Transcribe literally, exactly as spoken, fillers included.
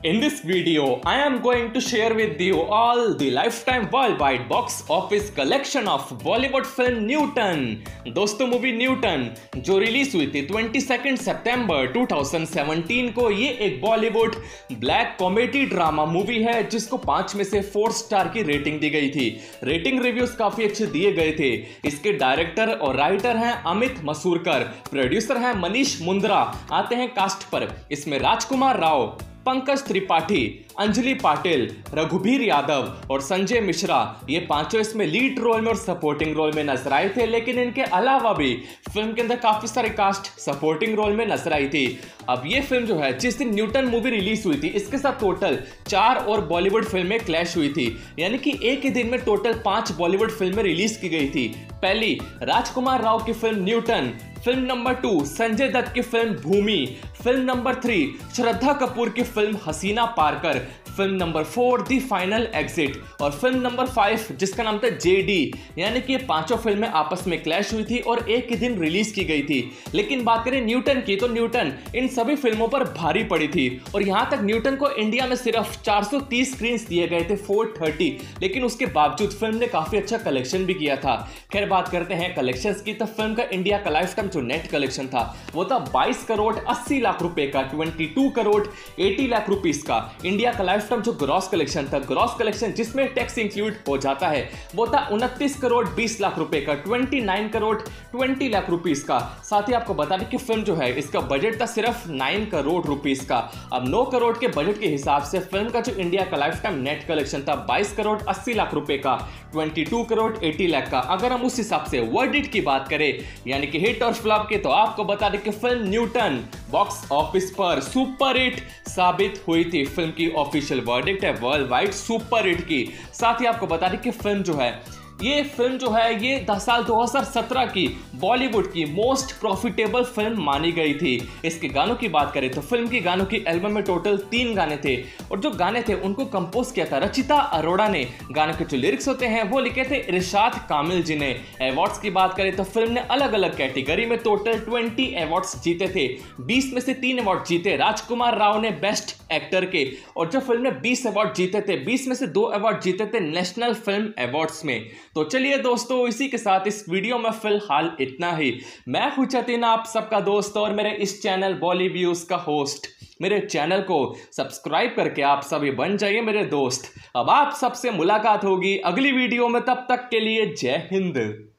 In this video, I am going to share with you all the lifetime worldwide box office collection of Bollywood film Newton। दोस्तों movie Newton जो release हुई थी बाईस सितंबर दो हज़ार सत्रह को, ये एक Bollywood black comedy drama movie है जिसको पांच में से फोर स्टार की रेटिंग दी गई थी। रेटिंग रिव्यूज काफी अच्छे दिए गए थे। इसके डायरेक्टर और राइटर हैं अमित मसूरकर, प्रोड्यूसर हैं मनीष मुंद्रा। आते हैं कास्ट पर, इसमें राजकुमार राव, पंकज त्रिपाठी, अंजलि पाटिल, रघुबीर यादव और संजय मिश्रा, ये पांचों इसमें लीड रोल में और सपोर्टिंग रोल में नजर आए थे। लेकिन इनके अलावा भी फिल्म के अंदर काफी सारे कास्ट सपोर्टिंग रोल में नजर आई थी। अब ये फिल्म जो है, जिस दिन न्यूटन मूवी रिलीज हुई थी, इसके साथ टोटल चार और बॉलीवुड फिल्में क्लैश हुई थी, यानी कि एक ही दिन में टोटल पांच बॉलीवुड फिल्में रिलीज की गई थी। पहली राजकुमार राव की film Newton, film number two Sanjay Dutt की film Bhoomi, film number three Shraddha Kapoor की film Haseena Parkar, film number four the final exit और फिल्म नंबर फाइव जिसका नाम था जेडी। यानी कि ये पांचों फिल्में आपस में क्लैश हुई थी और एक ही दिन रिलीज की गई थी। लेकिन बात करें न्यूटन की, तो न्यूटन इन सभी फिल्मों पर भारी पड़ी थी और यहां तक न्यूटन को इंडिया में सिर्फ चार सौ तीस स्क्रीन दिए गए थे, चार सौ तीस, लेकिन उसके बावजूद फिल्म ने काफी अच्छा कलेक्शन भी किया था। खैर बात करते हैं कलेक्शंस की, तो फिल्म का इंडिया का लाइफ टाइम जो नेट कलेक्शन था वो था बाईस करोड़ अस्सी लाख रुपए का, बाईस करोड़ अस्सी लाख रुपीस का। इंडिया का लाइफ टाइम जो ग्रॉस कलेक्शन था, ग्रॉस कलेक्शन जिसमें टैक्स इंक्लूड हो जाता है, वो था उनतीस करोड़ बीस लाख रुपए का, उनतीस करोड़ बीस लाख रुपीस का। साथ ही आपको बता दें कि फिल्म जो है, इसका बजट था सिर्फ नौ करोड़ रुपीस का। अब नौ करोड़ के बजट के हिसाब से फिल्म का जो इंडिया का लाइफ टाइम नेट कलेक्शन था बाईस करोड़ अस्सी लाख रुपए का, बाईस करोड़ अस्सी लाख का। अगर हम उस हिसाब से वर्डिट की बात करें, यानी कि हिट और फ्लॉप की, तो आपको बता दें कि फिल्म न्यूटन बॉक्स ऑफिस पर सुपर हिट साबित हुई थी। फिल्म की ऑफिशियल वर्डिक्ट है वर्ल्ड वाइड सुपर हिट की। साथ ही आपको बता दें कि फिल्म जो है, ये फिल्म जो है, ये दस साल दो हज़ार सत्रह की बॉलीवुड की मोस्ट प्रॉफिटेबल फिल्म मानी गई थी। इसके गानों की बात करें तो फिल्म की गानों की एल्बम में टोटल तीन गाने थे और जो गाने थे उनको कंपोज किया था रचिता अरोड़ा ने। गानों के जो लिरिक्स होते हैं वो लिखे थे इरशाद कामिल जी ने। अवार्ड्स की बात करें तो फिल्म ने अलग अलग कैटेगरी में टोटल बीस अवार्ड्स जीते थे। बीस में से तीन अवार्ड जीते राजकुमार राव ने बेस्ट एक्टर के, और जो फिल्म ने बीस अवार्ड जीते थे, बीस में से दो अवार्ड जीते थे नेशनल फिल्म अवार्ड्स में। तो चलिए दोस्तों, इसी के साथ इस वीडियो में फिलहाल इतना ही। मैं हूं जतिन, आप सबका दोस्त और मेरे इस चैनल बॉलीव्यूज का होस्ट। मेरे चैनल को सब्सक्राइब करके आप सभी बन जाइए मेरे दोस्त। अब आप सबसे मुलाकात होगी अगली वीडियो में, तब तक के लिए जय हिंद।